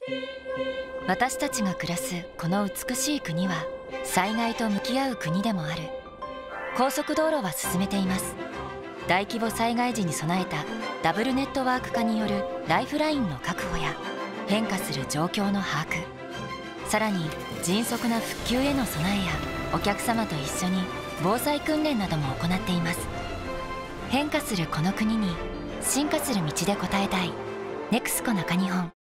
私たちが暮らすこの美しい国は災害と向き合う国でもある。高速道路は進めています。大規模災害時に備えたダブルネットワーク化によるライフラインの確保や変化する状況の把握、さらに迅速な復旧への備えやお客様と一緒に防災訓練なども行っています。変化するこの国に進化する道で応えたい。ネクスコ中日本。